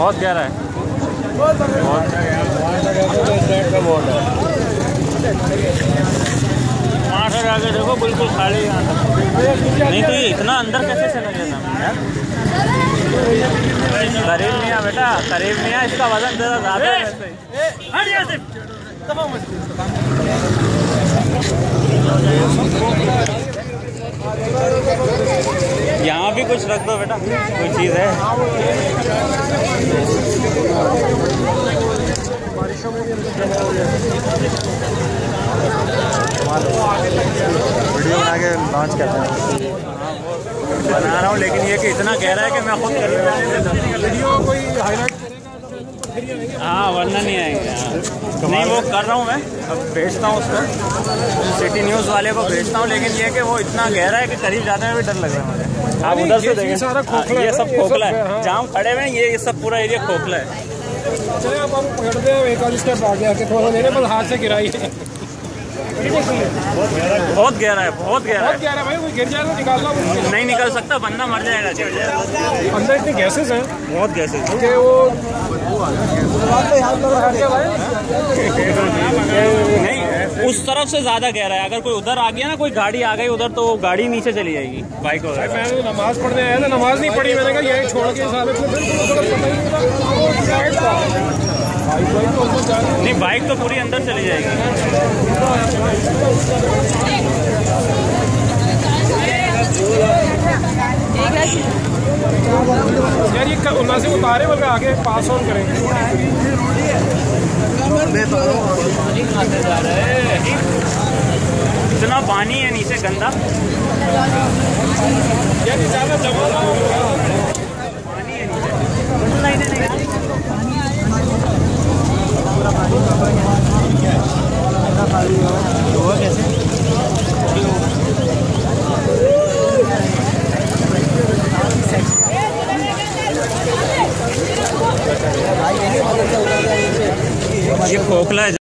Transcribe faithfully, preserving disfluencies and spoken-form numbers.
बहुत गहरा है, बहुत वहाँ से जाके देखो बिल्कुल खाली यहाँ तक। नहीं तो ये इतना अंदर कैसे चला गया था यार। करीब नहीं आ बेटा, करीब नहीं आ, इसका वजन ज़रा ज़्यादा है। यहाँ भी कुछ रख दो बेटा, कोई चीज़ है। वीडियो बना के लॉन्च करते हैं, बना रहा हूँ, लेकिन ये कि इतना गहरा है कि मैं खुद कर वीडियो कोई हाईलाइट करेगा। हाँ वरना नहीं आएंगे। नहीं वो कर रहा हूँ मैं, अब भेजता हूँ उसको, सिटी न्यूज़ वाले को भेजता हूँ। लेकिन ये कि वो इतना गहरा है कि करीब जाने में भी डर लग रहा है मुझे। आप उधर से देखें, सारा खोखला, ये सब खोखला है, जहाँ हम खड़े हुए हैं ये ये सब पूरा एरिया खोखला है। चलिए अब हम पकड़ते हैं एक और स्टेप आगे आके, थोड़ा मेरे बस हाथ से गिराई है। बहुत गहरा है, बहुत गहरा है भाई, कोई गिर जाएगा निकालना नहीं निकल सकता, बंदा मर जाएगा। अंदर इतनी गैसेस हैं, बहुत गैसेस कि वो नहीं, उस तरफ से ज्यादा गहरा है। अगर कोई उधर आ गया ना, कोई गाड़ी आ गई उधर, तो गाड़ी नीचे चली जाएगी, बाइक वगैरह। मैंने नमाज पढ़ने आया था, नमाज नहीं पढ़ी मैंने, कहा यही छोड़ के नहीं, बाइक तो पूरी अंदर चली जाएगी। यार ये उन्ना से उतारे बल्कि आगे पास ऑन करेंगे। इतना पानी है नीचे गंदा, यार ज़्यादा जमा पानी है नीचे। ये खोखला है।